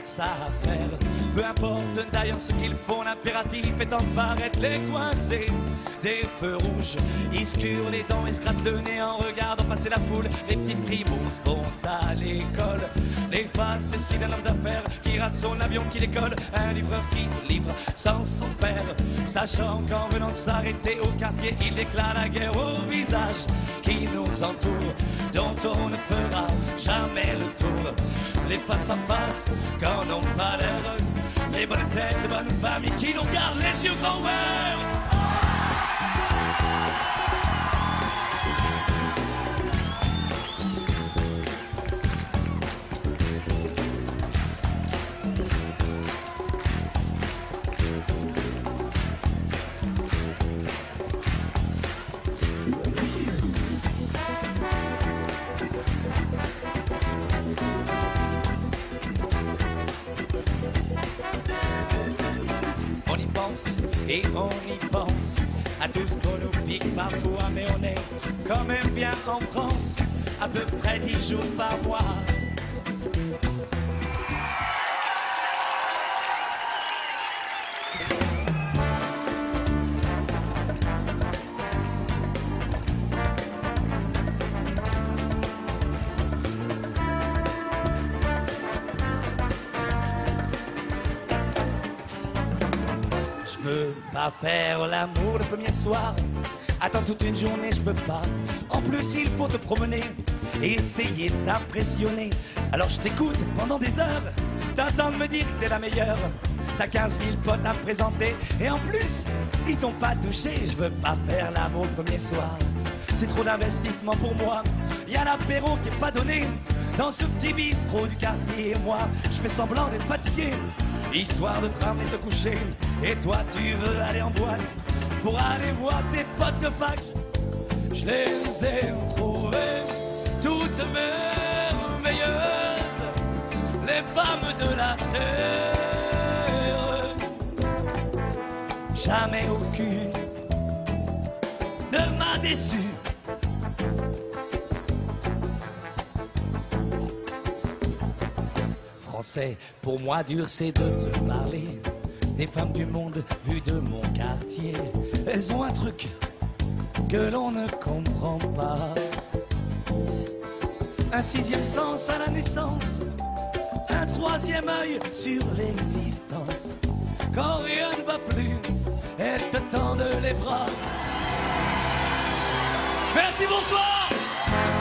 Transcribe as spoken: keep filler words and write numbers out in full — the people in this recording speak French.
que ça à faire. Peu importe d'ailleurs ce qu'ils font, l'impératif étant de paraître les coincés des feux rouges. Ils se curent les dents et se grattent le nez en regardant passer la foule. Les petites frimouses vont à l'école. Les faces ici d'un homme d'affaires qui rate son avion qui décolle. Un livreur qui livre sans s'en faire, sachant qu'en venant de s'arrêter au quartier, il déclare la guerre au visage qui nous entoure, dont on ne fera jamais le tour. Les face à face quand n'ont pas l'air, les bonnes têtes de bonnes familles qui nous regardent les yeux grands ouverts. Et on y pense à tout ce qu'on nous pique parfois, mais on est quand même bien en France, à peu près dix jours par mois. Je veux pas faire l'amour le premier soir. Attends toute une journée, je peux pas. En plus, il faut te promener et essayer d'impressionner. Alors je t'écoute pendant des heures. T'attends de me dire que t'es la meilleure. T'as quinze mille potes à me présenter. Et en plus, ils t'ont pas touché. Je veux pas faire l'amour le premier soir. C'est trop d'investissement pour moi. Y'a l'apéro qui est pas donné dans ce petit bistrot du quartier. Et moi, je fais semblant d'être fatigué, histoire de te ramener te coucher. Et toi tu veux aller en boîte pour aller voir tes potes de fac. Je les ai trouvées toutes merveilleuses, les femmes de la terre. Jamais aucune ne m'a déçu. Français, pour moi dur c'est de te parler des femmes du monde vues de mon quartier. Elles ont un truc que l'on ne comprend pas, un sixième sens à la naissance, un troisième œil sur l'existence. Quand rien ne va plus, elles te tendent les bras. Merci, bonsoir.